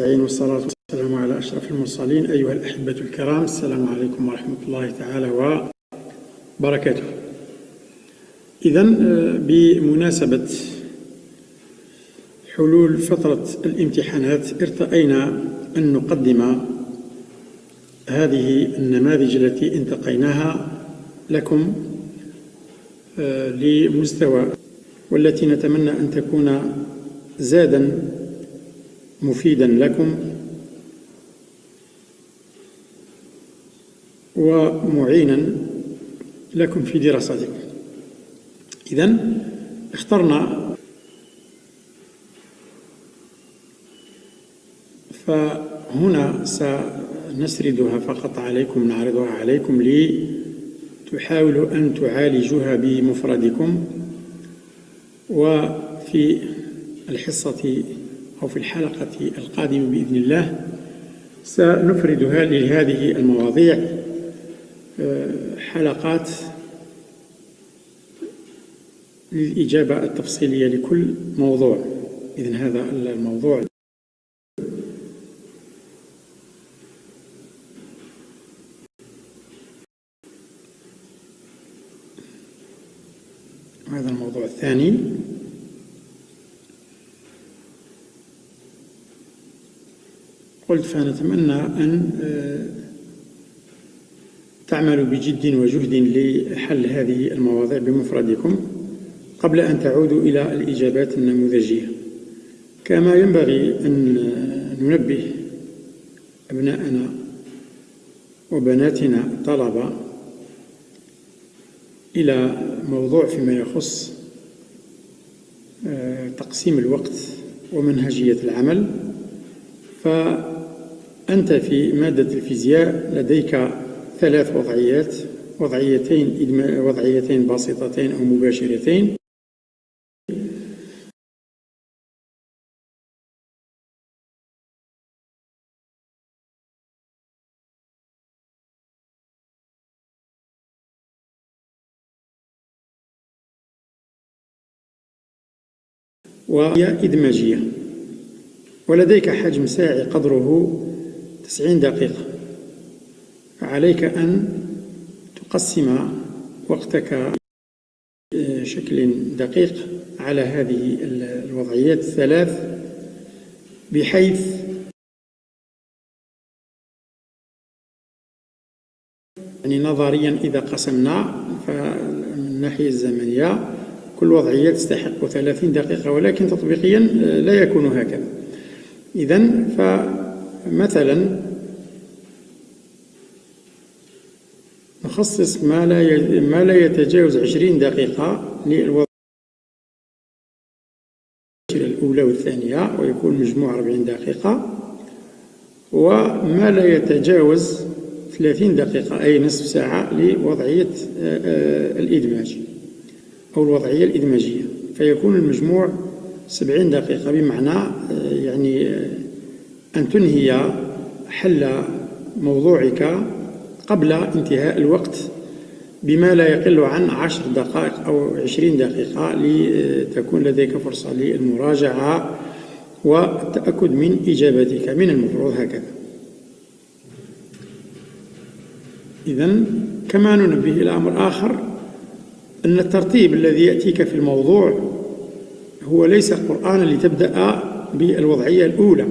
والصلاة والسلام على أشرف المرسلين. أيها الأحبة الكرام، السلام عليكم ورحمة الله تعالى وبركاته. إذن بمناسبة حلول فترة الامتحانات ارتأينا أن نقدم هذه النماذج التي انتقيناها لكم لمستوى، والتي نتمنى أن تكون زادا مفيدا لكم ومعينا لكم في دراستكم. إذن اخترنا، فهنا سنسردها فقط عليكم، نعرضها عليكم لتحاولوا أن تعالجوها بمفردكم. وفي الحصة أو في الحلقة القادمة بإذن الله سنفردها لهذه المواضيع حلقات للإجابة التفصيلية لكل موضوع. إذن هذا الموضوع هذا الموضوع الثاني. قلت فنتمنى أن تعملوا بجد وجهد لحل هذه المواضيع بمفردكم قبل أن تعودوا إلى الإجابات النموذجية. كما ينبغي أن ننبه أبناءنا وبناتنا الطلبة إلى موضوع فيما يخص تقسيم الوقت ومنهجية العمل. فأنت في مادة الفيزياء لديك 3 وضعيات، وضعيتين بسيطتين أو مباشرتين، وهي إدماجية، ولديك حجم ساعي قدره 90 دقيقة. عليك أن تقسم وقتك بشكل دقيق على هذه الوضعيات الثلاث، بحيث نظريا إذا قسمنا فمن الناحية الزمنية كل وضعية تستحق 30 دقيقة، ولكن تطبيقيا لا يكون هكذا. إذن فمثلا نخصص ما لا يتجاوز 20 دقيقة للوضعية الأولى والثانية، ويكون مجموع 40 دقيقة، وما لا يتجاوز 30 دقيقة أي نصف ساعة لوضعية الإدماج أو الوضعية الإدماجية، فيكون المجموع 70 دقيقة. بمعنى يعني أن تنهي حل موضوعك قبل انتهاء الوقت بما لا يقل عن 10 دقائق أو 20 دقيقة، لتكون لديك فرصة للمراجعة والتأكد من إجابتك. من المفروض هكذا. إذن كما ننبه إلى أمر آخر، أن الترتيب الذي يأتيك في الموضوع هو ليس قرآنا لتبدأ بالوضعية الأولى،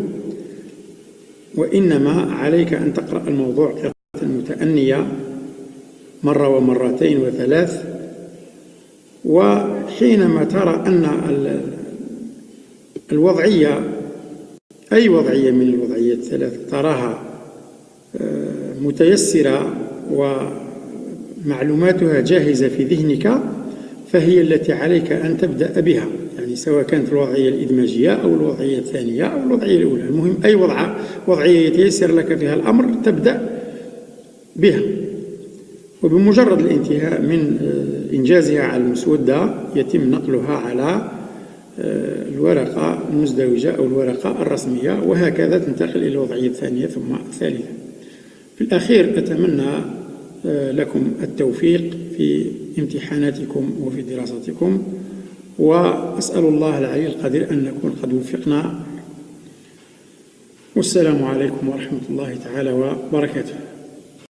وإنما عليك أن تقرأ الموضوع قراءة متأنية مرة ومرتين وثلاث. وحينما ترى أن الوضعية، أي وضعية من الوضعيات الثلاث، تراها متيسرة ومعلوماتها جاهزة في ذهنك، فهي التي عليك أن تبدأ بها، يعني سواء كانت الوضعية الإدماجية أو الوضعية الثانية أو الوضعية الأولى. المهم أي وضعية يتيسر لك فيها الأمر تبدأ بها، وبمجرد الانتهاء من إنجازها على المسودة يتم نقلها على الورقة المزدوجة أو الورقة الرسمية، وهكذا تنتقل إلى الوضعية الثانية ثم الثالثة. في الأخير أتمنى لكم التوفيق في امتحاناتكم وفي دراستكم، وأسأل الله العلي القدير أن نكون قد وفقنا والسلام عليكم ورحمة الله تعالى وبركاته.